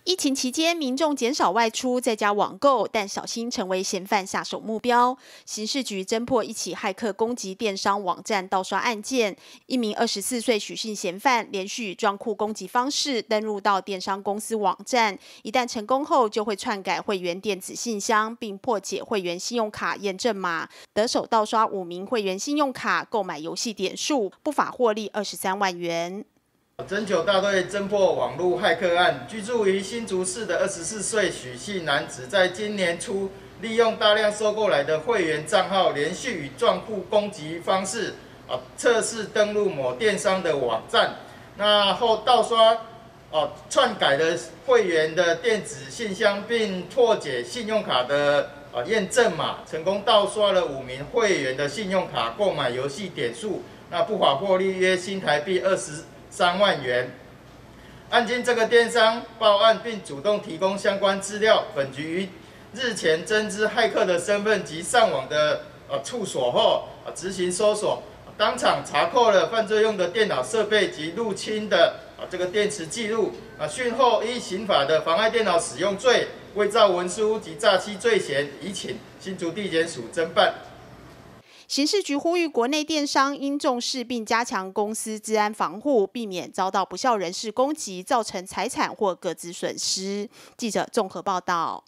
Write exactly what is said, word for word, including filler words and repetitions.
疫情期间，民众减少外出，在家网购，但小心成为嫌犯下手目标。刑事局侦破一起骇客攻击电商网站盗刷案件，一名二十四岁许姓嫌犯连续以装库攻击方式登入到电商公司网站，一旦成功后，就会篡改会员电子信箱，并破解会员信用卡验证码，得手盗刷五名会员信用卡，购买游戏点数，不法获利二十三万元。 侦九大队侦破网络骇客案，居住于新竹市的二十四岁许姓男子，在今年初利用大量收购来的会员账号，连续以撞库攻击方式啊测试登录某电商的网站，那后盗刷哦篡改了会员的电子信箱，并破解信用卡的啊验证码，成功盗刷了五名会员的信用卡，购买游戏点数，那不法获利约新台币二十。 三万元。案经这个电商报案并主动提供相关资料，本局于日前侦知骇客的身份及上网的呃处所后，呃执行搜索，当场查扣了犯罪用的电脑设备及入侵的啊这个电池记录。啊，讯后依刑法的妨碍电脑使用罪、伪造文书及诈欺罪嫌，移请新竹地检署侦办。 刑事局呼吁国内电商应重视并加强公司资安防护，避免遭到不肖人士攻击，造成财产或个资损失。记者综合报道。